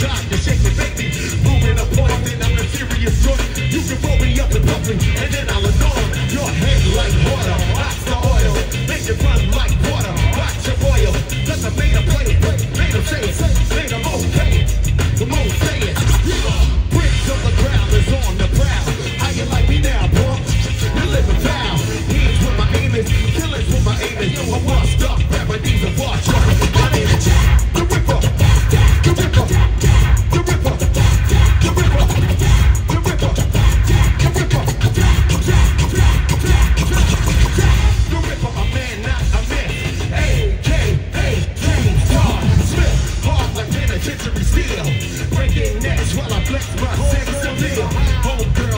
time to shake it, baby. Moving up on, then I'm a serious joint. You can roll me up in public, and then I'll annoy your head like water. Hot the oil, make it run like water. Watch your boil, cause I made a play it, made him say it, made him okay. The most say it. Bricks on the ground is on the prowl. How you like me now, bro? You living foul. Here's where my aim is, killers where my aim is. I'm washed up, grab my knees and watch up. My name is the Ripper, the Ripper, the Ripper, the Ripper, the Ripper, the Ripper, the Ripper, a man, not a myth. A.K.A. Star Smith, hard like penitentiary steel. Breaking necks while I flex my sex appeal. Homegirl.